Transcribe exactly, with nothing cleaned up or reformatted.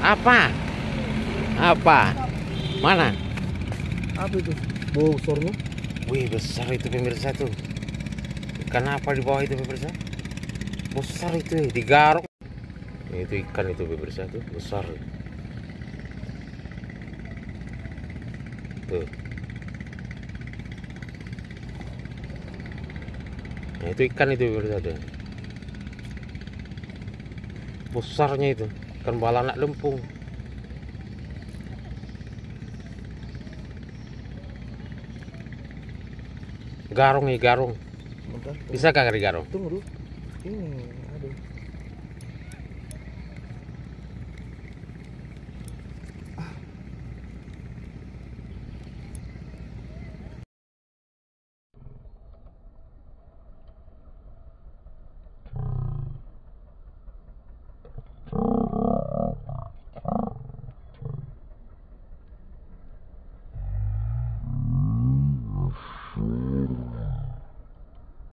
Apa? Apa? Mana? Apa itu? Besarnya? Wih, besar itu pemirsa tuh. Ikan apa di bawah itu pemirsa? Besar itu, digaruk. Itu ikan itu pemirsa tuh, besar. Tuh. Nah, itu ikan itu pemirsa tuh. Besarnya itu, ikan balanak lempung. Garung nih, garung. Bentar, Bisa kagak digarung? tunggu dulu. Ini, aduh.